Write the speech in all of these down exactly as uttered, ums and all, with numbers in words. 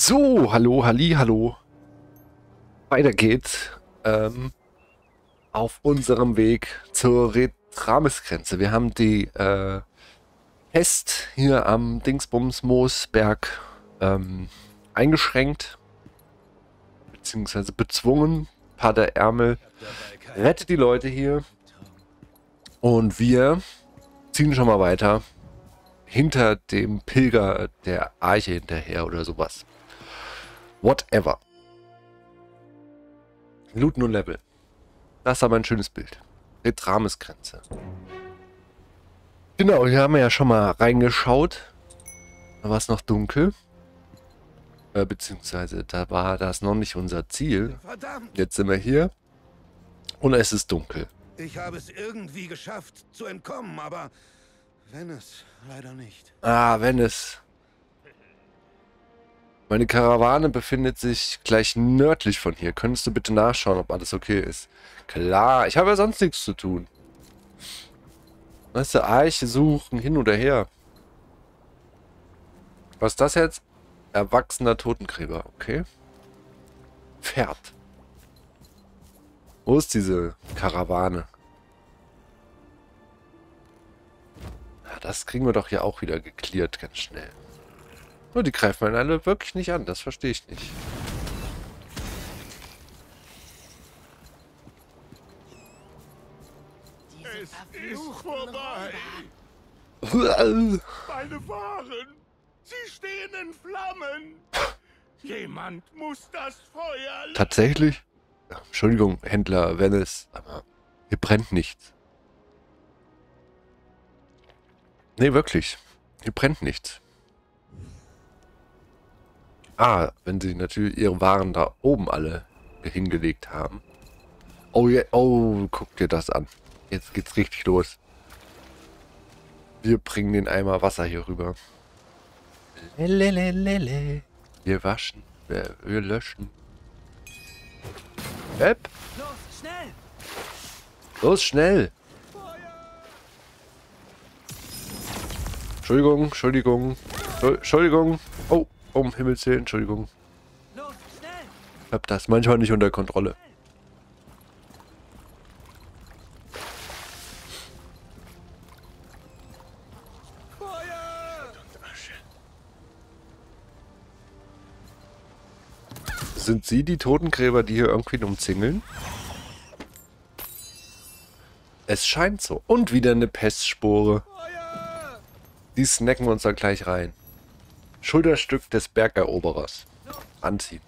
So, hallo, halli, hallo. Weiter geht's ähm, auf unserem Weg zur Retrames-Grenze. Wir haben die äh, Pest hier am Dingsbums-Moosberg ähm, eingeschränkt, beziehungsweise bezwungen. Pater Ärmel rettet die Leute hier und wir ziehen schon mal weiter hinter dem Pilger der Arche hinterher oder sowas. Whatever. Looten und Level. Das ist aber ein schönes Bild. Retrames-Grenze. Genau, hier haben wir ja schon mal reingeschaut. Da war es noch dunkel. Äh, beziehungsweise da war das noch nicht unser Ziel. Verdammt! Jetzt sind wir hier. Und es ist dunkel. Ich habe es irgendwie geschafft, zu entkommen, aber wenn es leider nicht. Ah, wenn es... Meine Karawane befindet sich gleich nördlich von hier. Könntest du bitte nachschauen, ob alles okay ist? Klar, ich habe ja sonst nichts zu tun. Weißt du, Eiche suchen, hin oder her. Was ist das jetzt? Erwachsener Totengräber, okay. Pferd. Wo ist diese Karawane? Ja, das kriegen wir doch hier auch wieder geklärt, ganz schnell. Nur die greifen einen alle wirklich nicht an, das verstehe ich nicht. Es ist vorbei. Uah. Meine Waren, sie stehen in Flammen. Jemand muss das Feuer löschen. Tatsächlich? Ja, Entschuldigung, Händler Venice, aber hier brennt nichts. Nee, wirklich. Hier brennt nichts. Ah, wenn sie natürlich ihre Waren da oben alle hingelegt haben. Oh, ja, oh, guck dir das an. Jetzt geht's richtig los. Wir bringen den Eimer Wasser hier rüber. Lelelelele. Wir waschen, wir, wir löschen. Yep. Los, schnell! Los, schnell! Entschuldigung, Entschuldigung, Entschuldigung. Oh, um Himmels Willen, Entschuldigung. Los, schnell! Ich hab das manchmal nicht unter Kontrolle. Feuer! Sind Sie die Totengräber, die hier irgendwie umzingeln? Es scheint so. Und wieder eine Pestspore. Feuer! Die snacken wir uns dann gleich rein. Schulterstück des Bergeroberers. Anziehen.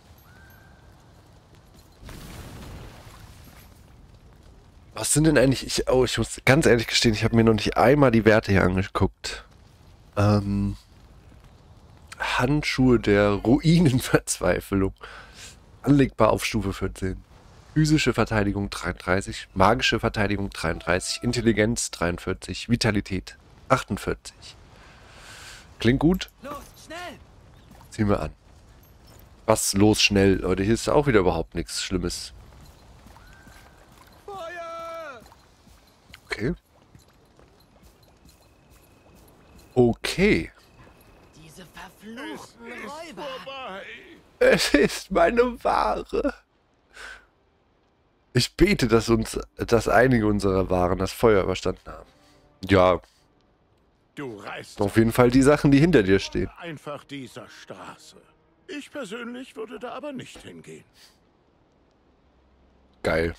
Was sind denn eigentlich... Ich, oh, ich muss ganz ehrlich gestehen, ich habe mir noch nicht einmal die Werte hier angeguckt. Ähm... Handschuhe der Ruinenverzweiflung. Anlegbar auf Stufe vierzehn. Physische Verteidigung dreiunddreißig. Magische Verteidigung dreiunddreißig. Intelligenz dreiundvierzig. Vitalität achtundvierzig. Klingt gut. Los, schnell! Ziehen wir an. Was los schnell, Leute? Hier ist auch wieder überhaupt nichts Schlimmes. Feuer! Okay. Okay. Diese verfluchten Es ist Räuber. vorbei. Es ist meine Ware. Ich bete, dass uns, dass einige unserer Waren das Feuer überstanden haben. Ja, Du reißt auf jeden Fall die Sachen, die hinter dir stehen. einfach dieser Straße. Ich persönlich würde da aber nicht hingehen. Geil.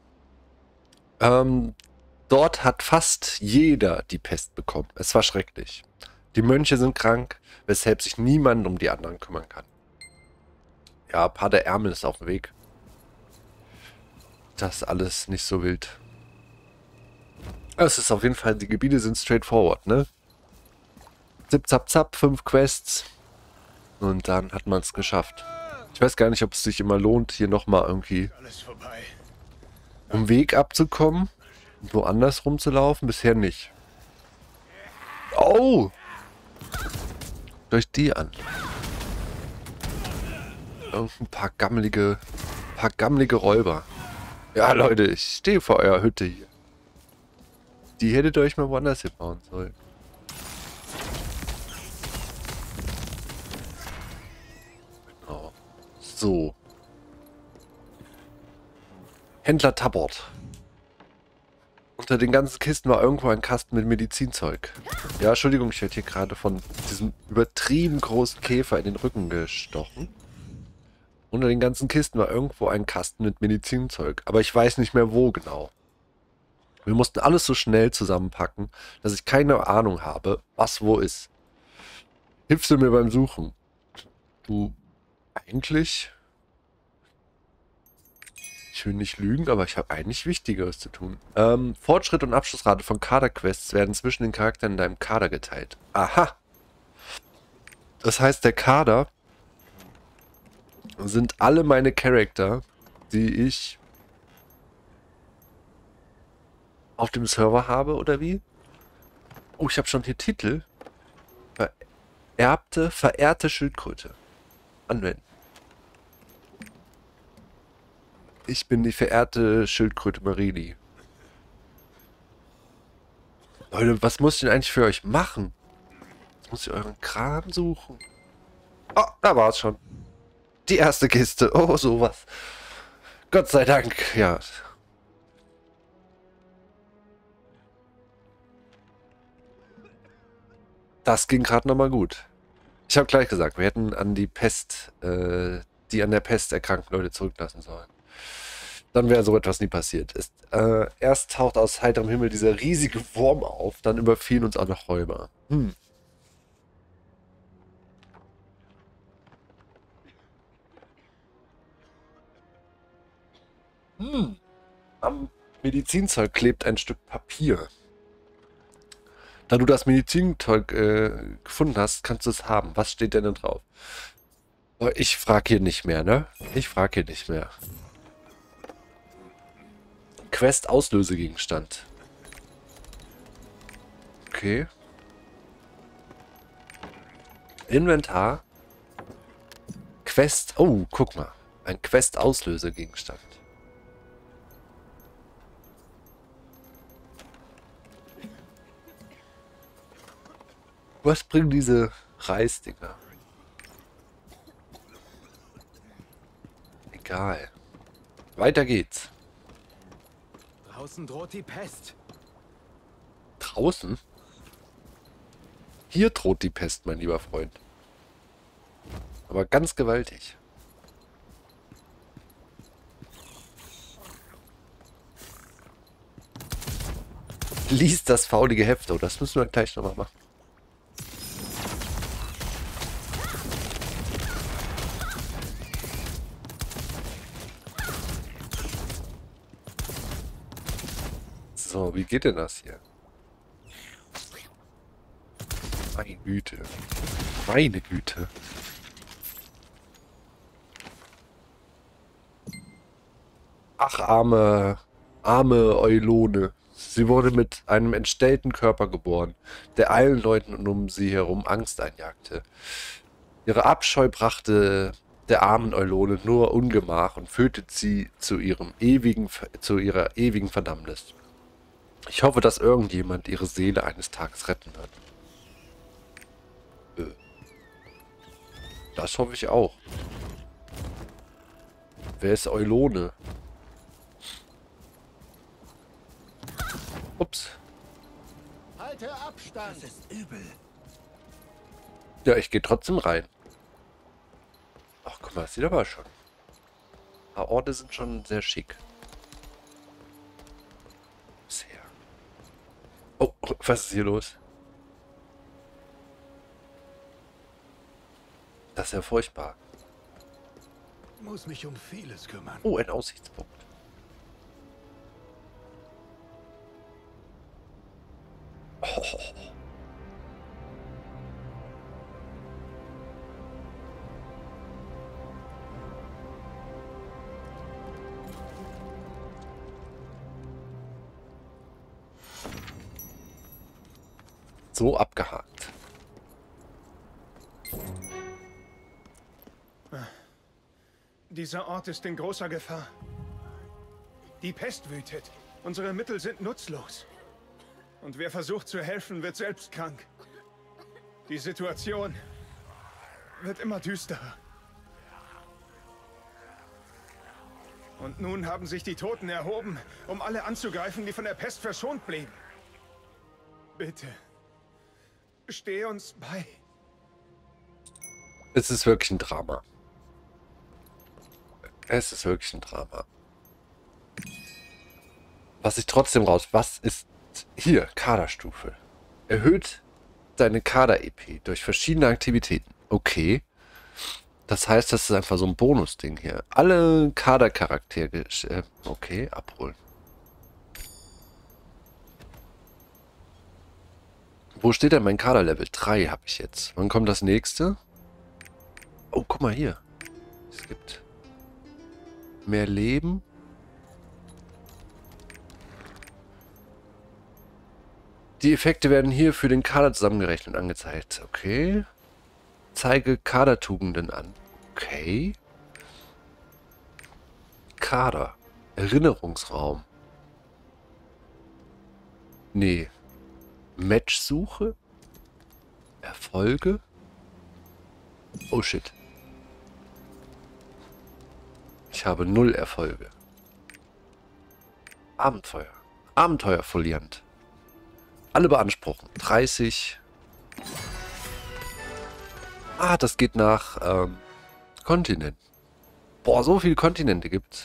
Ähm, dort hat fast jeder die Pest bekommen. Es war schrecklich. Die Mönche sind krank, weshalb sich niemand um die anderen kümmern kann. Ja, Pater Ärmel ist auf dem Weg. Das ist alles nicht so wild. Es ist auf jeden Fall, die Gebiete sind straightforward, ne? Zip, zap, zap, fünf Quests. Und dann hat man es geschafft. Ich weiß gar nicht, ob es sich immer lohnt, hier nochmal irgendwie Alles vorbei. um Weg abzukommen. Woanders rumzulaufen. Bisher nicht. Oh! Durch die an. Irgendein paar gammelige, paar gammelige Räuber. Ja, Leute, ich stehe vor eurer Hütte hier. Die hättet ihr euch mal woanders hinbauen sollen. So. Händler Tabort. Unter den ganzen Kisten war irgendwo ein Kasten mit Medizinzeug. Ja, Entschuldigung, ich werde hier gerade von diesem übertrieben großen Käfer in den Rücken gestochen. Unter den ganzen Kisten war irgendwo ein Kasten mit Medizinzeug. Aber ich weiß nicht mehr wo genau. Wir mussten alles so schnell zusammenpacken, dass ich keine Ahnung habe, was wo ist. Hilfst du mir beim Suchen? Du, eigentlich... Ich will nicht lügen, aber ich habe eigentlich Wichtigeres zu tun. Ähm, Fortschritt und Abschlussrate von Kaderquests werden zwischen den Charakteren in deinem Kader geteilt. Aha! Das heißt, der Kader sind alle meine Charakter, die ich auf dem Server habe, oder wie? Oh, ich habe schon hier Titel. Vererbte, verehrte Schildkröte. Anwenden. Ich bin die verehrte Schildkröte Marini. Leute, was muss ich denn eigentlich für euch machen? Jetzt muss ich euren Kram suchen. Oh, da war es schon. Die erste Kiste. Oh, sowas. Gott sei Dank, ja. Das ging gerade nochmal gut. Ich habe gleich gesagt, wir hätten an die Pest, äh, die an der Pest erkrankten Leute zurücklassen sollen. Dann wäre so etwas nie passiert. Ist, äh, erst taucht aus heiterem Himmel dieser riesige Wurm auf, dann überfielen uns auch noch Räuber. Hm. Hm. Am Medizinzeug klebt ein Stück Papier. Da du das Medizinzeug äh, gefunden hast, kannst du es haben. Was steht denn da drauf? Oh, ich frage hier nicht mehr, ne? Ich frage hier nicht mehr. Quest-Auslösegegenstand. Okay. Inventar. Quest. Oh, guck mal. Ein Quest-Auslösegegenstand. Was bringen diese Reisdinger? Egal. Weiter geht's. Draußen droht die Pest. Draußen? Hier droht die Pest, mein lieber Freund. Aber ganz gewaltig. Lies das faulige Heft. Oh, das müssen wir gleich nochmal machen. So, wie geht denn das hier? Meine Güte. Meine Güte. Ach, arme, arme Eulone. Sie wurde mit einem entstellten Körper geboren, der allen Leuten um sie herum Angst einjagte. Ihre Abscheu brachte der armen Eulone nur Ungemach und führte sie zu ihrem ewigen, zu ihrer ewigen Verdammnis. Ich hoffe, dass irgendjemand ihre Seele eines Tages retten wird. Äh. Das hoffe ich auch. Wer ist Eulone? Ups. Halte Abstand. Das ist übel. Ja, ich gehe trotzdem rein. Ach, guck mal, das sieht aber schon. Ein paar Orte sind schon sehr schick. Bisher. Oh, was ist hier los? Das ist ja furchtbar. Ich muss mich um vieles kümmern. Oh, ein Aussichtspunkt. Oh. So abgehakt. Dieser Ort ist in großer Gefahr. Die Pest wütet. Unsere Mittel sind nutzlos. Und wer versucht zu helfen, wird selbst krank. Die Situation wird immer düsterer. Und nun haben sich die Toten erhoben, um alle anzugreifen, die von der Pest verschont blieben. Bitte, steh uns bei. Es ist wirklich ein Drama. Es ist wirklich ein Drama. Was ich trotzdem raus... Was ist hier? Kaderstufe. Erhöht deine Kader-E P durch verschiedene Aktivitäten. Okay. Das heißt, das ist einfach so ein Bonus-Ding hier. Alle Kadercharaktere... Äh, okay, abholen. Wo steht denn mein Kaderlevel? drei habe ich jetzt. Wann kommt das nächste? Oh, guck mal hier. Es gibt mehr Leben. Die Effekte werden hier für den Kader zusammengerechnet angezeigt. Okay. Zeige Kadertugenden an. Okay. Kader. Erinnerungsraum. Nee. Matchsuche. Erfolge. Oh shit. Ich habe null Erfolge. Abenteuer. Abenteuerfoliant. Alle beanspruchen. dreißig. Ah, das geht nach ähm, Kontinent. Boah, so viele Kontinente gibt's.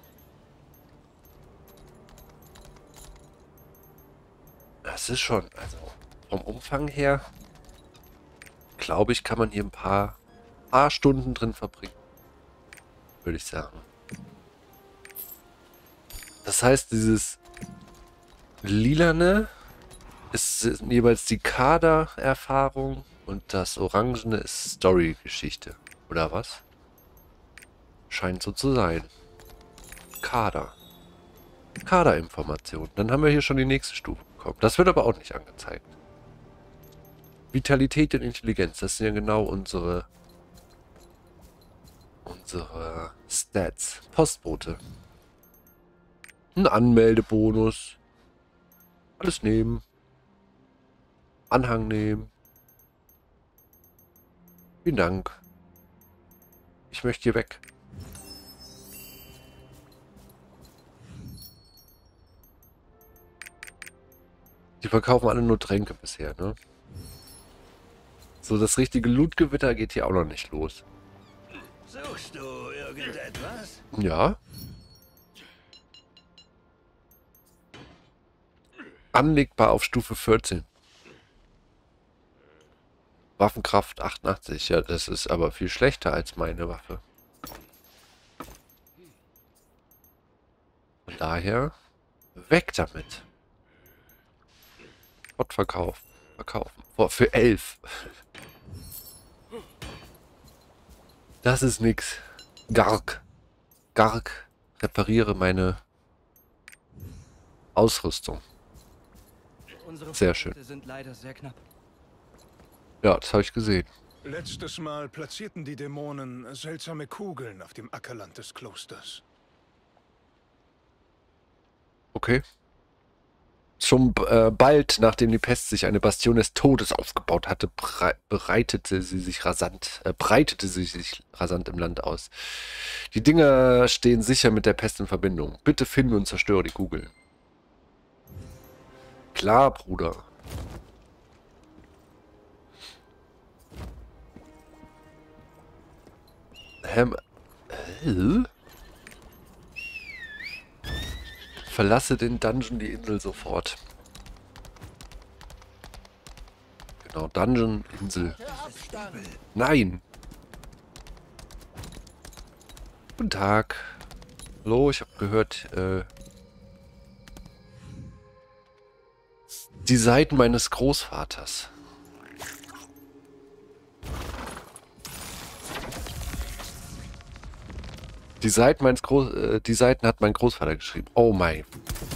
Das ist schon, also vom Umfang her, glaube ich, kann man hier ein paar, paar Stunden drin verbringen. Würde ich sagen. Das heißt, dieses Lilane ist jeweils die Kader-Erfahrung und das Orangene ist Story-Geschichte. Oder was? Scheint so zu sein. Kader. Kaderinformation. Dann haben wir hier schon die nächste Stufe bekommen. Das wird aber auch nicht angezeigt. Vitalität und Intelligenz. Das sind ja genau unsere unsere Stats. Postbote. Ein Anmeldebonus. Alles nehmen. Anhang nehmen. Vielen Dank. Ich möchte hier weg. Die verkaufen alle nur Tränke bisher, ne? So, das richtige Lootgewitter geht hier auch noch nicht los. Suchst du irgendetwas? Ja. Anlegbar auf Stufe vierzehn. Waffenkraft achtundachtzig. Ja, das ist aber viel schlechter als meine Waffe. Von daher, weg damit. Fortverkauf. Verkaufen. Boah, für elf. Das ist nix. Gark. Gark. Repariere meine Ausrüstung. Unsere Sehr schön. Vorräte sind leider sehr knapp. Ja, das habe ich gesehen. Letztes Mal platzierten die Dämonen seltsame Kugeln auf dem Ackerland des Klosters. Okay. Schon äh, bald, nachdem die Pest sich eine Bastion des Todes aufgebaut hatte, brei bereitete sie sich rasant, äh, breitete sie sich rasant im Land aus. Die Dinger stehen sicher mit der Pest in Verbindung. Bitte finde und zerstöre die Kugeln. Klar, Bruder. Ähm, äh? Verlasse den Dungeon, die Insel sofort. Genau, Dungeon, Insel. Nein! Guten Tag. Hallo, ich habe gehört, äh... die Seiten meines Großvaters. Die Seiten meines Groß... Äh, die Seiten hat mein Großvater geschrieben. Oh mein.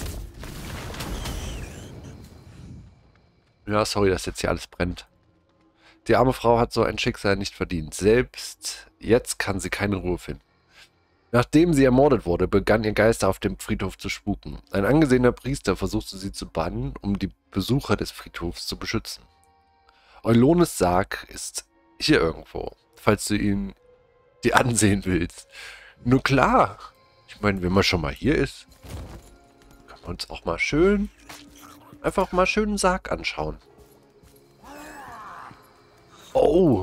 Ja, sorry, dass jetzt hier alles brennt. Die arme Frau hat so ein Schicksal nicht verdient. Selbst jetzt kann sie keine Ruhe finden. Nachdem sie ermordet wurde, begann ihr Geist auf dem Friedhof zu spuken. Ein angesehener Priester versuchte sie zu bannen, um die Besucher des Friedhofs zu beschützen. Eulones Sarg ist hier irgendwo, falls du ihn dir ansehen willst. Nur klar, ich Ich meine, wenn man schon mal hier ist, können wir uns auch mal schön, einfach mal schön einen Sarg anschauen. Oh!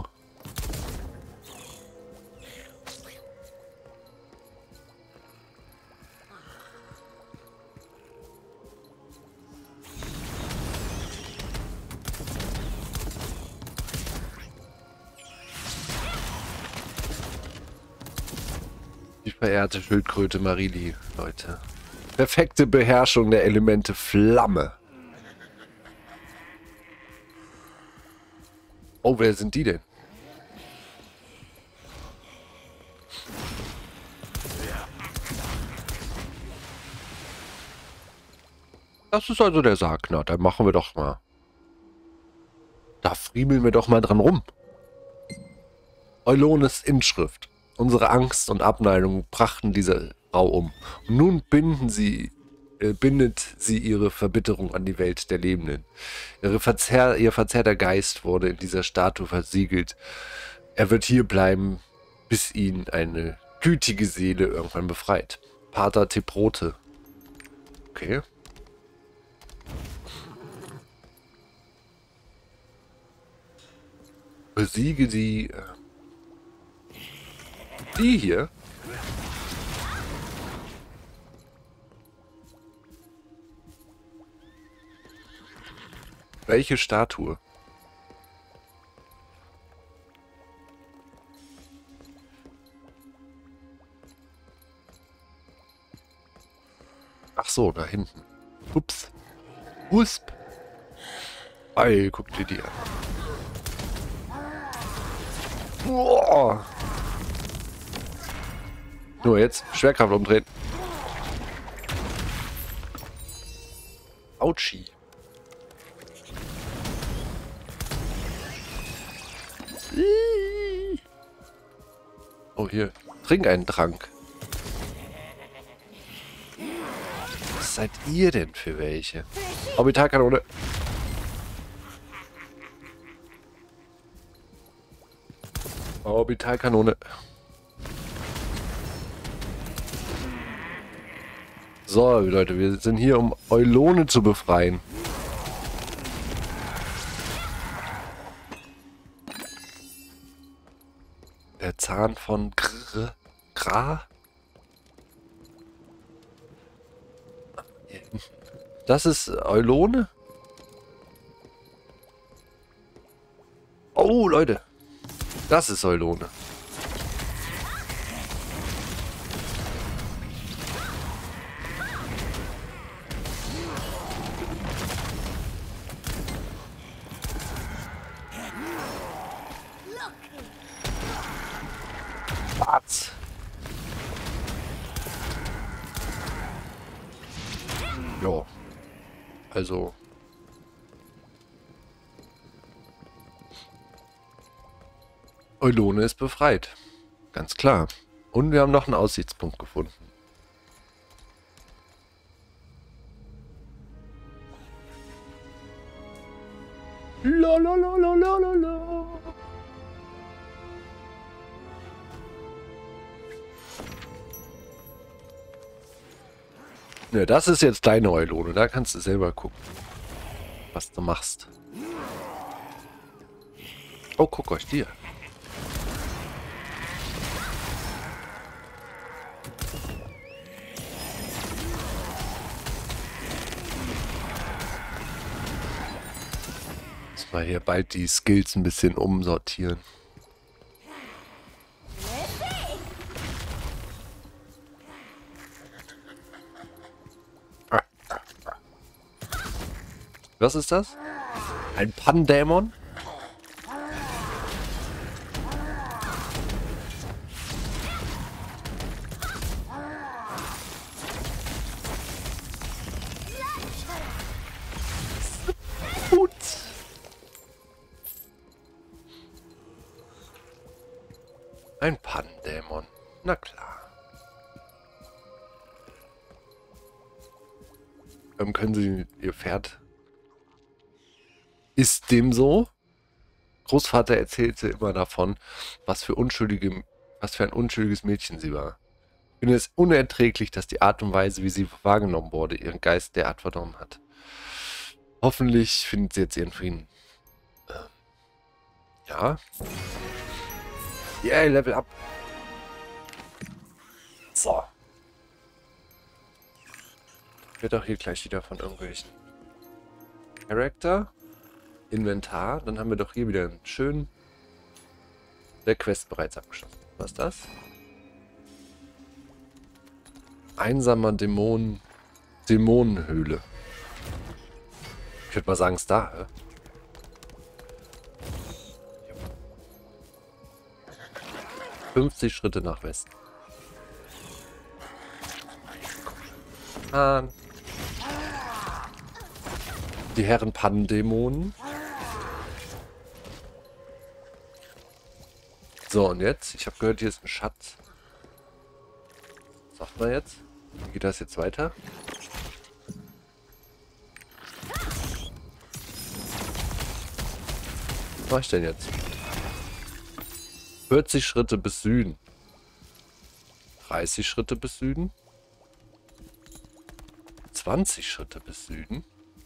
Die verehrte Schildkröte Marili, Leute. Perfekte Beherrschung der Elemente Flamme. Oh, wer sind die denn? Das ist also der Sarg. Na, dann machen wir doch mal. Da friemeln wir doch mal dran rum. Eulones Inschrift. Unsere Angst und Abneigung brachten diese Frau um. Und nun binden sie, äh, bindet sie ihre Verbitterung an die Welt der Lebenden. Ihre Verzehr, ihr verzerrter Geist wurde in dieser Statue versiegelt. Er wird hier bleiben, bis ihn eine gütige Seele irgendwann befreit. Pater Teprote. Okay. Besiege die... Äh, die hier? Welche Statue? Ach so, da hinten. Ups. Usp. Ey, guck dir die an. Boah. Nur jetzt Schwerkraft umdrehen. Autschi. Oh, hier. Trink einen Trank. Was seid ihr denn für welche? Orbitalkanone. Orbitalkanone. So, Leute, wir sind hier, um Eulone zu befreien. Der Zahn von Gr... Gra? Das ist Eulone? Oh, Leute. Das ist Eulone. Was? Jo. Also. Eulone ist befreit. Ganz klar. Und wir haben noch einen Aussichtspunkt gefunden. Lalalala. Ne, das ist jetzt deine Eulone. Da kannst du selber gucken, was du machst. Oh, guck euch die an. Muss mal hier bald die Skills ein bisschen umsortieren. Was ist das? Ein Pandämon? Gut. Ein Pandämon. Na klar. Ähm, können Sie Ihr Pferd... Ist dem so? Großvater erzählte immer davon, was für unschuldige, was für ein unschuldiges Mädchen sie war. Ich finde es unerträglich, dass die Art und Weise, wie sie wahrgenommen wurde, ihren Geist derart verdorben hat. Hoffentlich findet sie jetzt ihren Frieden. Ähm, ja. Yeah, Level up. So. Wird auch hier gleich wieder von irgendwelchen Charakter. Inventar. Dann haben wir doch hier wieder einen schönen... Der Quest bereits abgeschlossen. Was ist das? Einsamer Dämon... Dämonenhöhle. Ich würde mal sagen, ist da, hä? fünfzig Schritte nach Westen. Ah. Die Herren Pannendämonen. So, und jetzt? Ich habe gehört, hier ist ein Schatz. Was sagt man jetzt? Wie geht das jetzt weiter? Was mache ich denn jetzt? vierzig Schritte bis Süden. dreißig Schritte bis Süden. zwanzig Schritte bis Süden.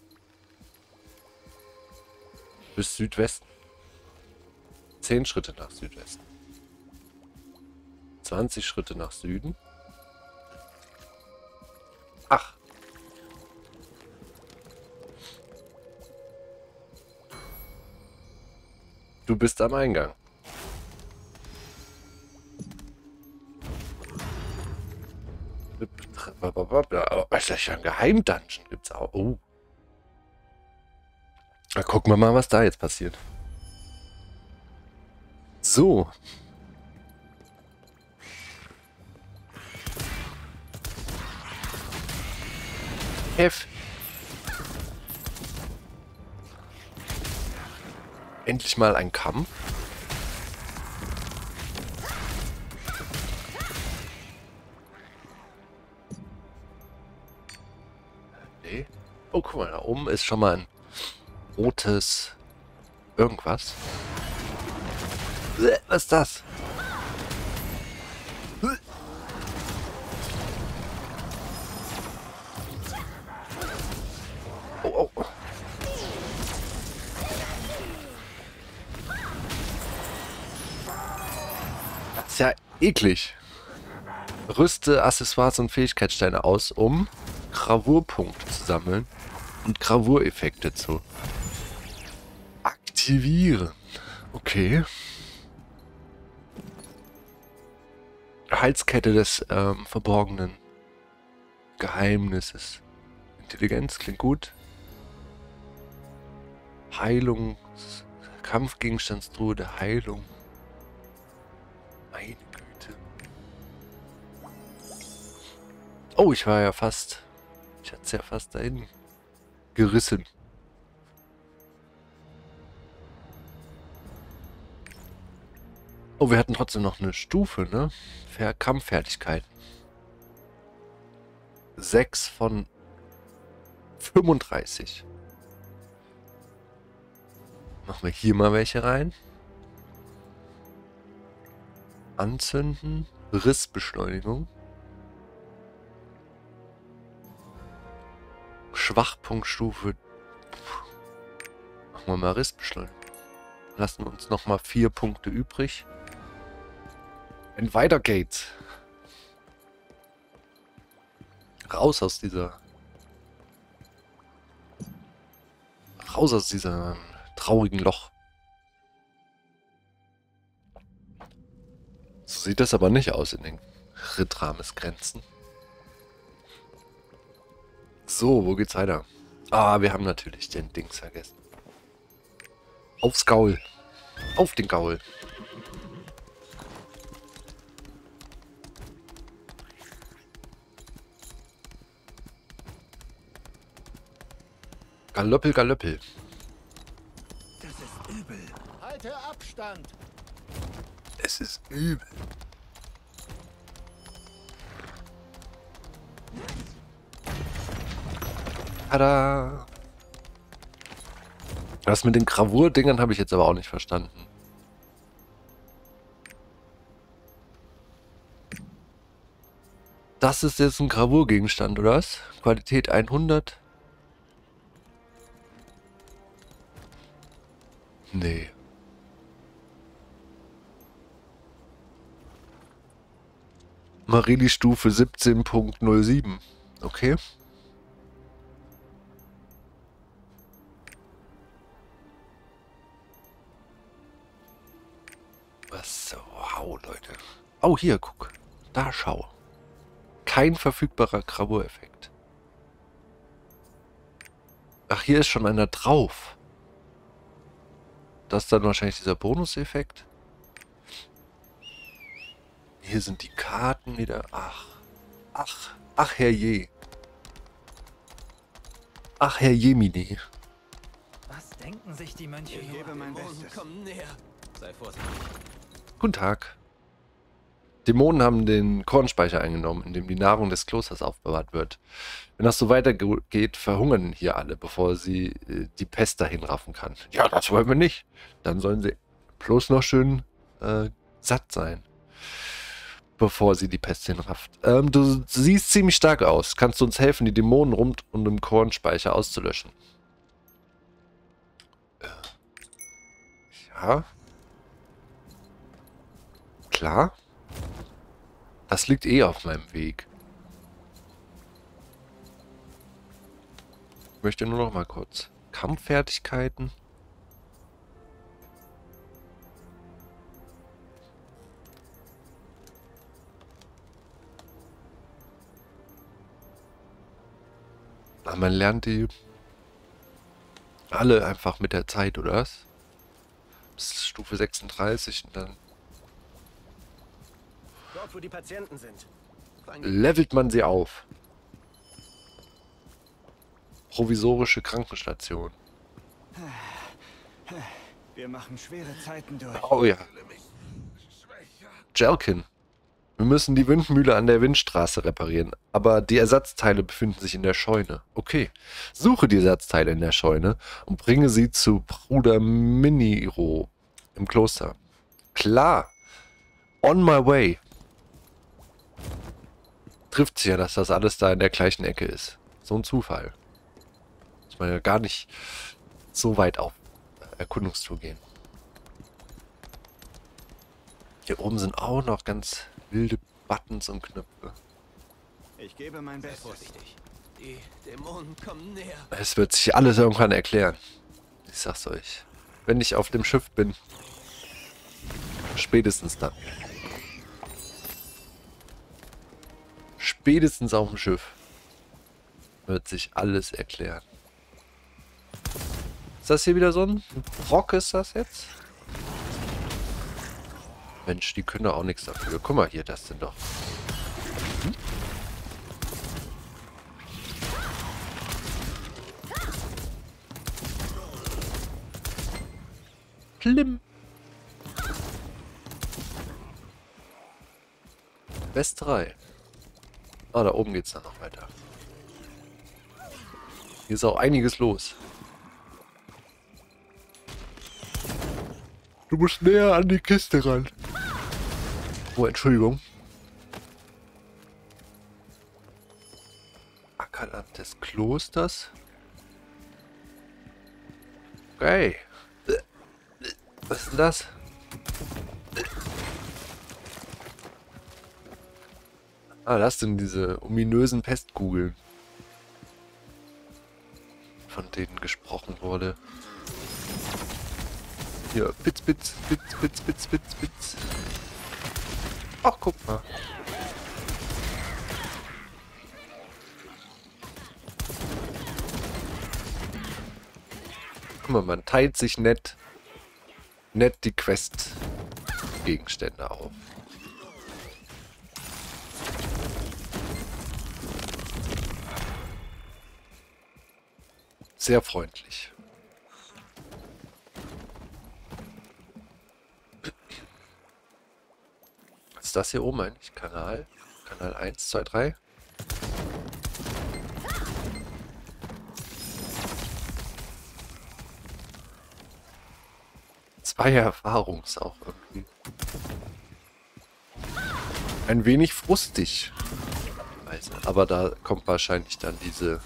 Bis Südwesten. zehn Schritte nach Südwesten. zwanzig Schritte nach Süden. Ach. Du bist am Eingang. Was ist das? Ein Geheimdungeon gibt's auch. Oh. Na, gucken wir mal, was da jetzt passiert. So. F. Endlich mal ein Kampf. Nee. Oh, guck mal, da oben ist schon mal ein rotes irgendwas. Was ist das? Oh, oh. Das ist ja eklig. Rüste Accessoires und Fähigkeitssteine aus, um Gravurpunkte zu sammeln und Gravureffekte zu aktivieren. Okay. Halskette des ähm, verborgenen Geheimnisses. Intelligenz klingt gut. Heilung. Kampfgegenstandstruhe der Heilung. Meine Güte. Oh, ich war ja fast... Ich hatte es ja fast dahin gerissen. Oh, wir hatten trotzdem noch eine Stufe, ne? Für Kampffertigkeit. sechs von fünfunddreißig. Machen wir hier mal welche rein. Anzünden. Rissbeschleunigung. Schwachpunktstufe. Machen wir mal Rissbeschleunigung. Lassen wir uns noch mal vier Punkte übrig. Und weiter geht's. Raus aus dieser... Raus aus diesem traurigen Loch. So sieht das aber nicht aus in den Rittrames-Grenzen. So, wo geht's weiter? Ah, wir haben natürlich den Dings vergessen. Aufs Gaul. Auf den Gaul. Galöppel, Galöppel. Das ist übel. Halte Abstand! Es ist übel. Tada! Das mit den Gravurdingern habe ich jetzt aber auch nicht verstanden. Das ist jetzt ein Gravurgegenstand, oder was? Qualität hundert. Nee. Marili-Stufe siebzehn Punkt null sieben. Okay. Was? Wow, Leute. Oh, hier, guck. Da, schau. Kein verfügbarer Gravureffekt. Ach, hier ist schon einer drauf. Das ist dann wahrscheinlich dieser Bonuseffekt. Hier sind die Karten wieder. Ach. Ach. Ach, herrje. Ach, Herr Jemini. Was denken sich die Mönche Ich nur? gebe mein Bestes. Komm näher. Sei vorsichtig. Guten Tag. Dämonen haben den Kornspeicher eingenommen, in dem die Nahrung des Klosters aufbewahrt wird. Wenn das so weitergeht, verhungern hier alle, bevor sie äh, die Pest dahin raffen kann. Ja, das wollen wir nicht. Dann sollen sie bloß noch schön äh, satt sein, bevor sie die Pest hinrafft. Ähm, du siehst ziemlich stark aus. Kannst du uns helfen, die Dämonen rund um den Kornspeicher auszulöschen? Äh, ja. Klar. Das liegt eh auf meinem Weg. Ich möchte nur noch mal kurz. Kampffertigkeiten. Aber man lernt die alle einfach mit der Zeit, oder was? Bis Stufe sechsunddreißig und dann Dort, wo die Patienten sind. levelt man sie auf. Provisorische Krankenstation. Wir machen schwere Zeiten durch. Oh ja. Jelkin. Wir müssen die Windmühle an der Windstraße reparieren, aber die Ersatzteile befinden sich in der Scheune. Okay. Suche die Ersatzteile in der Scheune und bringe sie zu Bruder Miniro im Kloster. Klar. On my way. Trifft sich ja, dass das alles da in der gleichen Ecke ist. So ein Zufall. Muss man ja gar nicht so weit auf Erkundungstour gehen. Hier oben sind auch noch ganz wilde Buttons und Knöpfe. Ich gebe mein Bestes. Vorsichtig. Die Dämonen kommen näher. Es wird sich alles irgendwann erklären. Ich sag's euch. Wenn ich auf dem Schiff bin. Spätestens dann. Spätestens auf dem Schiff wird sich alles erklären. Ist das hier wieder so ein Rock, ist das jetzt? Mensch, die können doch auch nichts dafür. Guck mal hier, das sind doch... Hm? Schlimm. Best drei. Ah, da oben geht's dann noch weiter. Hier ist auch einiges los. Du musst näher an die Kiste ran. Oh, Entschuldigung. Ackerland des Klosters. Okay. Was ist denn das? Ah, das sind diese ominösen Pestkugeln, von denen gesprochen wurde. Hier, Pitz, Pitz, Pitz, Pitz, Pitz, Pitz, Pitz. Ach, guck mal. Guck mal, man teilt sich nett, nett die Quest-Gegenstände auf. Sehr freundlich. Was ist das hier oben eigentlich? Kanal? Kanal eins, zwei, drei? Zwei Erfahrung ist auch irgendwie. Ein wenig frustig. Weise. Aber da kommt wahrscheinlich dann diese...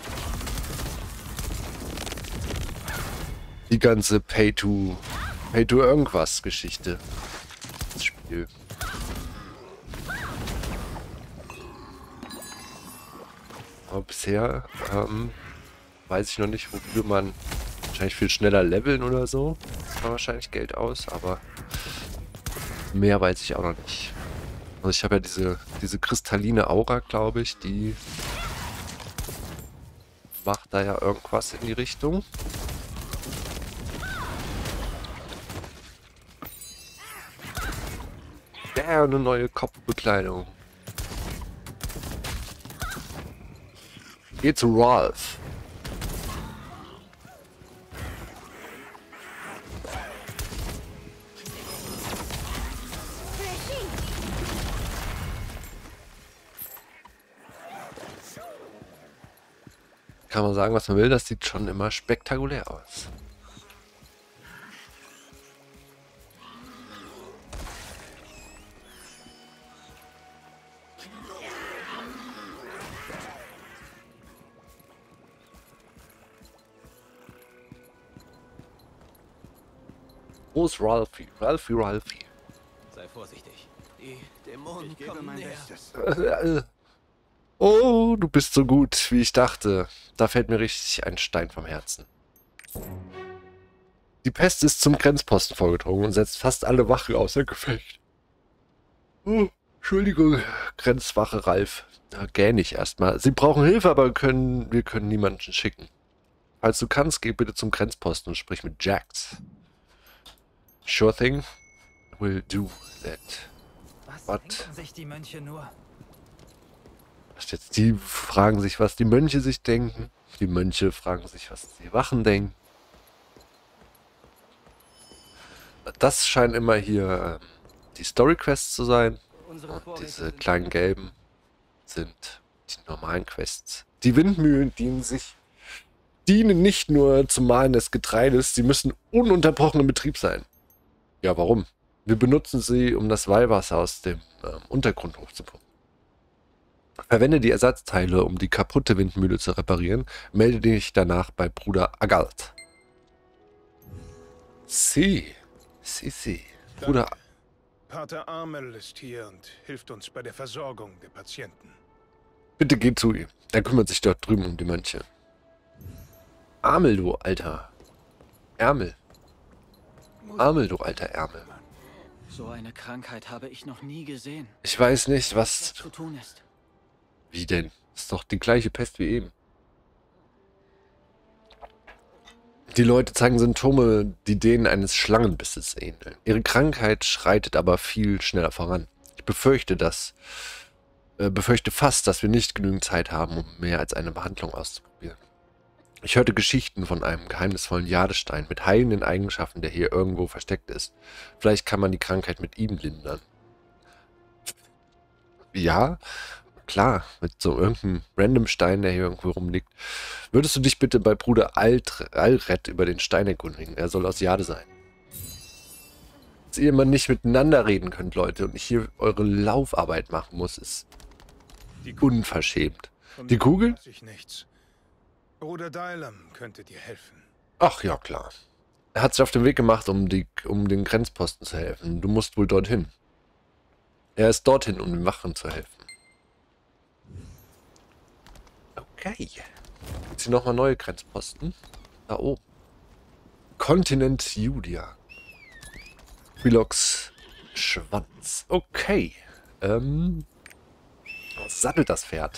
die ganze Pay-to... Pay-to-Irgendwas-Geschichte ins Spiel. Aber bisher ähm, weiß ich noch nicht, wofür man wahrscheinlich viel schneller leveln oder so. Das war wahrscheinlich Geld aus, aber mehr weiß ich auch noch nicht. Also ich habe ja diese, diese kristalline Aura, glaube ich, die macht da ja irgendwas in die Richtung. Ja, eine neue Kopfbekleidung. Geh zu Ralph. Kann man sagen, was man will, das sieht schon immer spektakulär aus. Wo ist Ralphie? Ralphie, Ralphie. Sei vorsichtig. Die Dämonen Ich gebe kommen mein näher. Bestes. Oh, du bist so gut, wie ich dachte. Da fällt mir richtig ein Stein vom Herzen. Die Pest ist zum Grenzposten vorgedrungen und setzt fast alle Wachen außer Gefecht. Oh, Entschuldigung, Grenzwache Ralph. Da gähne ich erstmal. Sie brauchen Hilfe, aber können, wir können niemanden schicken. Falls du kannst, geh bitte zum Grenzposten und sprich mit Jax. Sure thing. Will do that. Was What? denken sich die Mönche nur? Was jetzt? Die fragen sich, was die Mönche sich denken. Die Mönche fragen sich, was die Wachen denken. Das scheinen immer hier ähm, die Story-Quests zu sein. Und diese kleinen gelben sind die normalen Quests. Die Windmühlen dienen sich dienen nicht nur zum Mahlen des Getreides, sie müssen ununterbrochen in Betrieb sein. Ja, warum? Wir benutzen sie, um das Weihwasser aus dem ähm, Untergrund hochzupumpen. Verwende die Ersatzteile, um die kaputte Windmühle zu reparieren. Melde dich danach bei Bruder Agalt. Sie. Sie, sie. Bruder... Pater Amel ist hier und hilft uns bei der Versorgung der Patienten. Bitte geh zu ihm. Er kümmert sich dort drüben um die Mönche. Amel, du alter Ärmel. Amel, du alter Ärmel. So eine Krankheit habe ich noch nie gesehen. Ich weiß nicht, was... zu tun ist. Wie denn? Ist doch die gleiche Pest wie eben. Die Leute zeigen Symptome, die denen eines Schlangenbisses ähneln. Ihre Krankheit schreitet aber viel schneller voran. Ich befürchte, dass... Äh, befürchte fast, dass wir nicht genügend Zeit haben, um mehr als eine Behandlung auszuprobieren. Ich hörte Geschichten von einem geheimnisvollen Jadestein mit heilenden Eigenschaften, der hier irgendwo versteckt ist. Vielleicht kann man die Krankheit mit ihm lindern. Ja, klar, mit so irgendeinem random Stein, der hier irgendwo rumliegt. Würdest du dich bitte bei Bruder Alt Alred über den Stein erkundigen? Er soll aus Jade sein. Dass ihr immer nicht miteinander reden könnt, Leute, und ich hier eure Laufarbeit machen muss, ist Die Kugel unverschämt. von Die der Kugel? weiß ich nichts. Bruder Dylam könnte dir helfen. Ach ja, klar. Er hat sich auf den Weg gemacht, um, die, um den Grenzposten zu helfen. Du musst wohl dorthin. Er ist dorthin, um den Wachen zu helfen. Okay. Jetzt hier nochmal neue Grenzposten. Da oben. Kontinent Julia. Quilox Schwanz. Okay. Ähm. Sattelt das Pferd.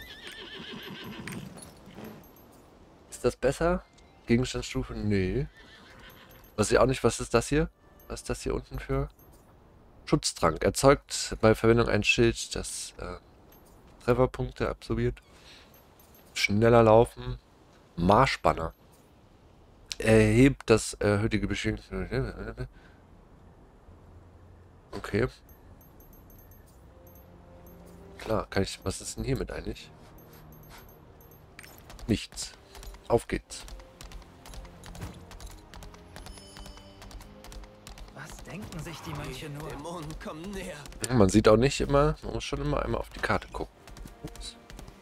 Ist das besser? Gegenstandsstufe? Nee. Weiß ich auch nicht, was ist das hier? Was ist das hier unten für? Schutztrank. Erzeugt bei Verwendung ein Schild, das äh, Trefferpunkte absorbiert. Schneller laufen. Marschbanner. Erhebt das erhöhte Beschwingung. Okay. Klar, kann ich... Was ist denn hiermit eigentlich? Nichts. Auf geht's. Was denken sich die Mönche Die nur? Dämonen kommen näher. Man sieht auch nicht immer... Man muss schon immer einmal auf die Karte gucken. Ups.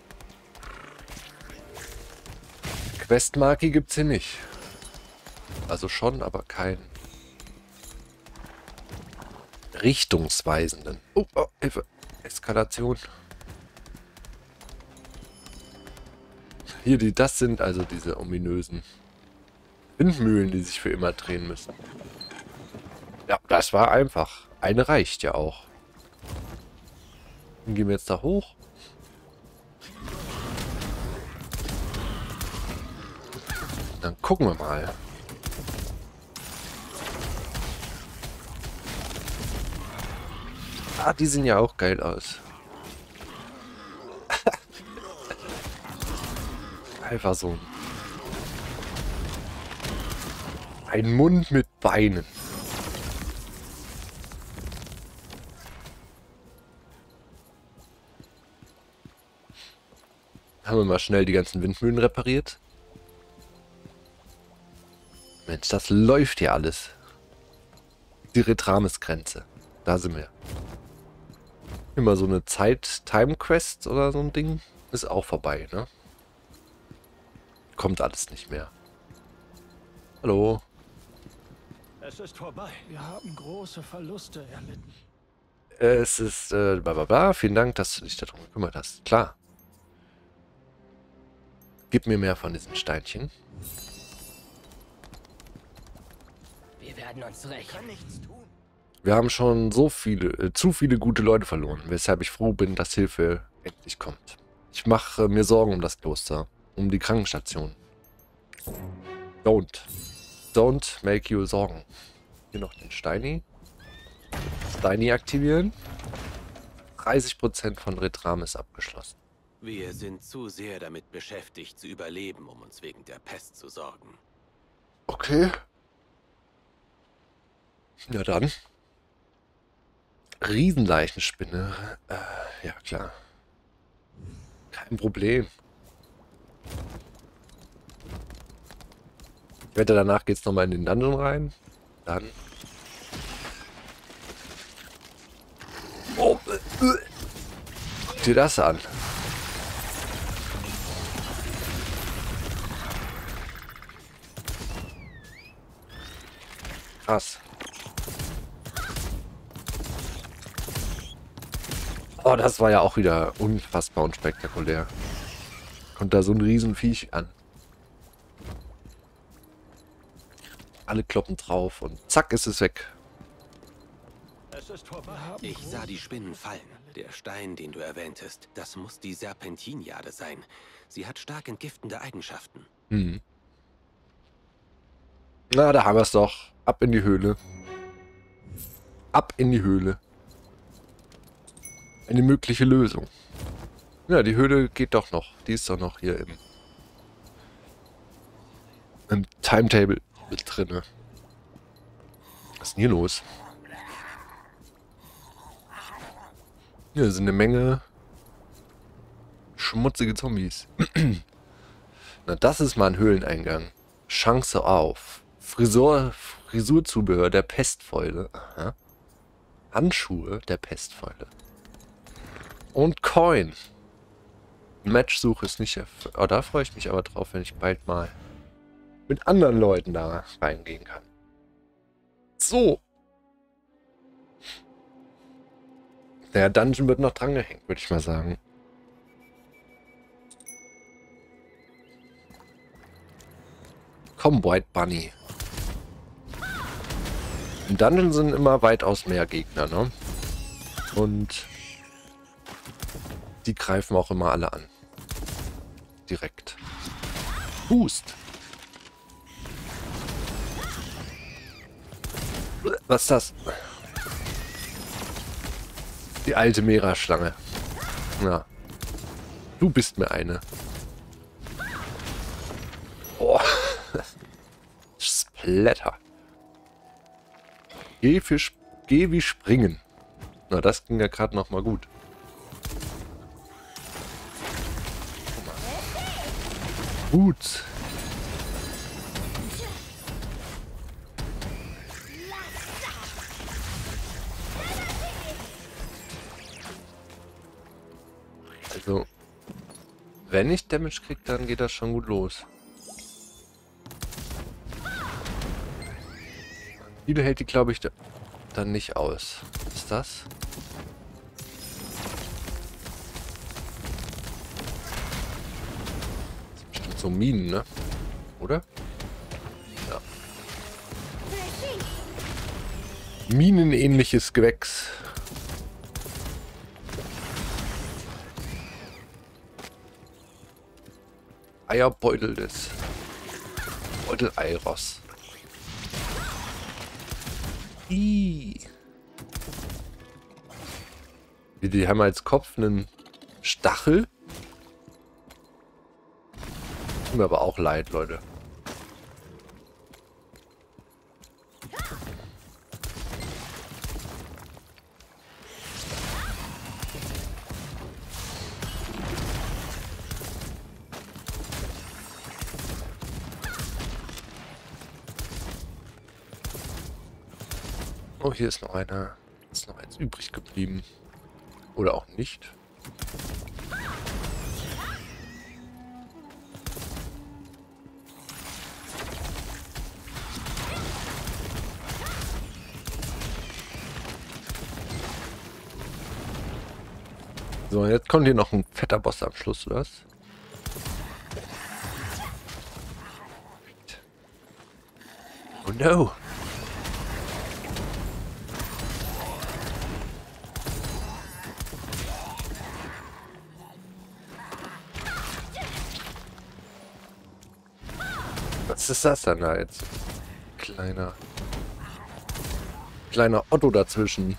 Questmarki gibt's hier nicht. Also schon, aber kein richtungsweisenden. Oh, oh, Hilfe. Eskalation. Hier, die, das sind also diese ominösen Windmühlen, die sich für immer drehen müssen. Ja, das war einfach. Eine reicht ja auch. Dann gehen wir jetzt da hoch. Dann gucken wir mal. Ah, die sehen ja auch geil aus. Einfach so ein Mund mit Beinen. Haben wir mal schnell die ganzen Windmühlen repariert. Mensch, das läuft hier alles. Die Retrames-Grenze. Da sind wir. Immer so eine Zeit-Time-Quest oder so ein Ding. Ist auch vorbei, ne? Kommt alles nicht mehr. Hallo. Es ist vorbei. Wir haben große Verluste erlitten. Es ist, äh, bla bla bla. Vielen Dank, dass du dich darum gekümmert hast. Klar. Gib mir mehr von diesen Steinchen. Wir werden uns rächen. Nichts tun. Wir haben schon so viele, äh, zu viele gute Leute verloren, weshalb ich froh bin, dass Hilfe endlich kommt. Ich mache äh, mir Sorgen um das Kloster, um die Krankenstation. Don't. Don't make you Sorgen. Hier noch den Steini. Steini aktivieren. dreißig Prozent von Retrames abgeschlossen. Wir sind zu sehr damit beschäftigt, zu überleben, um uns wegen der Pest zu sorgen. Okay. Ja dann. Riesenleichenspinne. Äh, ja klar. Kein Problem. Ich wette, danach geht's nochmal in den Dungeon rein. Dann. Oh, äh, äh. Guck dir das an. Krass. Oh, das war ja auch wieder unfassbar und spektakulär. Kommt da so ein Riesenviech an. Alle kloppen drauf und zack ist es weg. Es ist vorbei. Ich sah die Spinnen fallen. Der Stein, den du erwähntest, das muss die Serpentinjade sein. Sie hat stark entgiftende Eigenschaften. Hm. Na, da haben wir es doch. Ab in die Höhle. Ab in die Höhle. Eine mögliche Lösung. Ja, die Höhle geht doch noch. Die ist doch noch hier im, im Timetable mit drinne. Was ist denn hier los? Hier sind eine Menge schmutzige Zombies. Na, das ist mal ein Höhleneingang. Chance auf. Frisur, Frisurzubehör der Pestfäule. Aha. Handschuhe der Pestfäule. Und Coin. Matchsuche ist nicht erfüllt. Oh, da freue ich mich aber drauf, wenn ich bald mal mit anderen Leuten da reingehen kann. So. Der Dungeon wird noch dran gehängt, würde ich mal sagen. Komm, White Bunny. Im Dungeon sind immer weitaus mehr Gegner, ne? Und die greifen auch immer alle an. Direkt. Boost. Was ist das? Die alte Mera-Schlange. Ja. Du bist mir eine. Oh. Splatter. Geh, für Sp Geh wie springen. Na, das ging ja gerade noch mal gut. Gut. Also, wenn ich Damage kriege, dann geht das schon gut los. Viele hält die, glaube ich, da, dann nicht aus. Was ist das? Das sind bestimmt so Minen, ne? Oder? Ja. Minenähnliches Gewächs. Eierbeutel des Beuteleiros. Ih. Die haben als Kopf einen Stachel. Tut mir aber auch leid, Leute. Oh, hier ist noch einer. Ist noch eins übrig geblieben. Oder auch nicht. So, jetzt kommt hier noch ein fetter Boss am Schluss, oder was? Oh no! Was ist das denn da jetzt? Kleiner... Kleiner Otto dazwischen.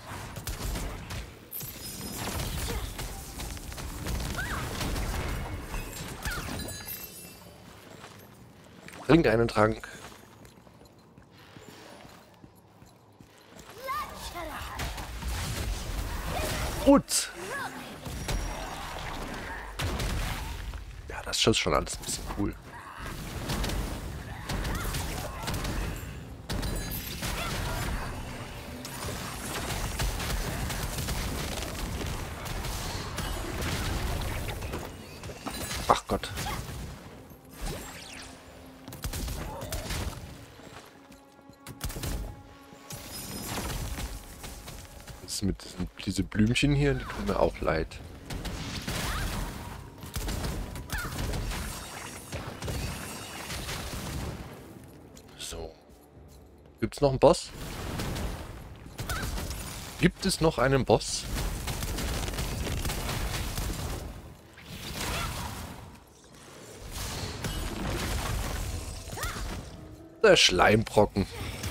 Trink einen Trank. Gut. Ja, das ist schon alles ein bisschen cool. Ach Gott. Das mit diesen, diese Blümchen hier, die tun mir auch leid. So. Gibt's noch einen Boss? Gibt es noch einen Boss? Der Schleimbrocken.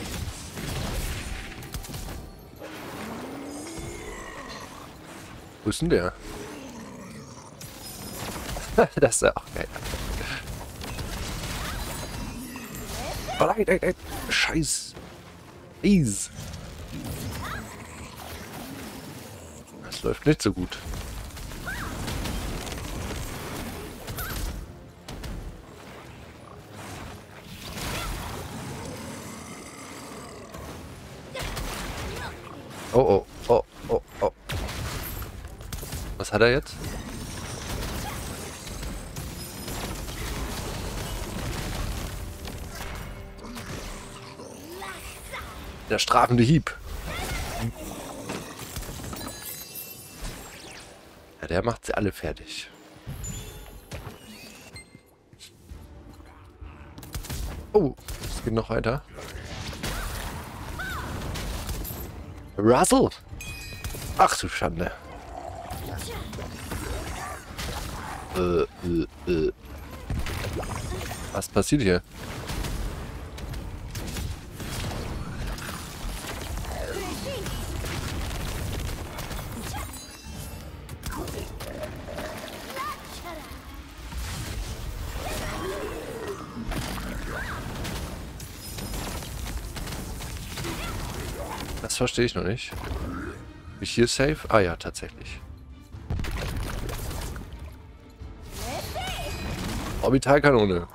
Wo ist denn der? Das ist ja auch geil. Oh nein, nein, nein. Scheiß. Ease. Das läuft nicht so gut. Oh, oh, oh, oh, oh. Was hat er jetzt? Der strafende Hieb. Ja, der macht sie alle fertig. Oh, es geht noch weiter. Russell! Ach du Schande. Äh, äh, äh. Was passiert hier? Das verstehe ich noch nicht. Bin ich hier safe? Ah ja, tatsächlich. Orbitalkanone.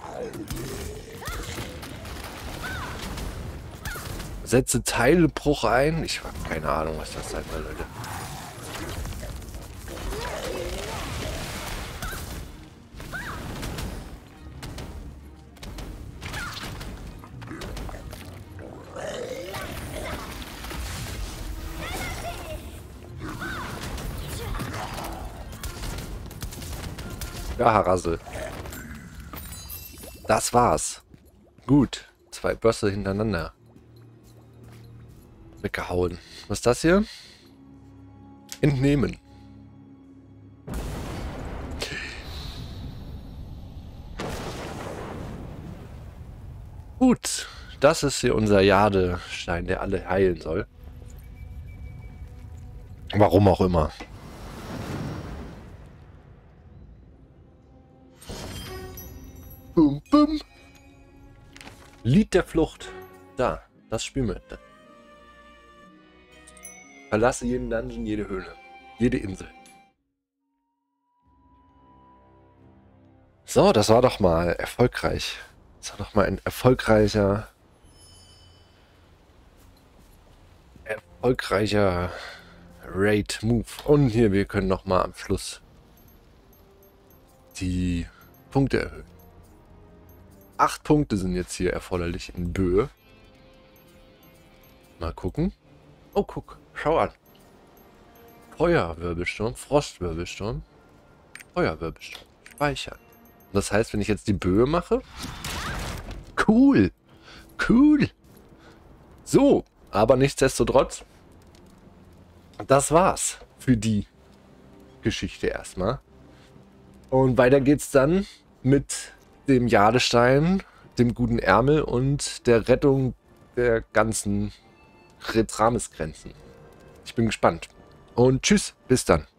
Setze Teilbruch ein. Ich habe keine Ahnung, was das sein soll, Leute. Ja, Harassel. Das war's. Gut. Zwei Bösse hintereinander. Weggehauen. Was ist das hier? Entnehmen. Gut. Das ist hier unser Jadestein, der alle heilen soll. Warum auch immer. Bum, bum. Lied der Flucht. Da, das spielen wir. Verlasse jeden Dungeon, jede Höhle, jede Insel. So, das war doch mal erfolgreich. Das war doch mal ein erfolgreicher... Erfolgreicher Raid-Move. Und hier, wir können noch mal am Schluss die Punkte erhöhen. Acht Punkte sind jetzt hier erforderlich in Böe. Mal gucken. Oh, guck. Schau an. Feuerwirbelsturm, Frostwirbelsturm, Feuerwirbelsturm. Speichern. Das heißt, wenn ich jetzt die Böe mache... Cool. Cool. So. Aber nichtsdestotrotz, das war's für die Geschichte erstmal. Und weiter geht's dann mit dem Jadestein, dem guten Ärmel und der Rettung der ganzen Retramis-Grenzen. Ich bin gespannt. Und tschüss, bis dann.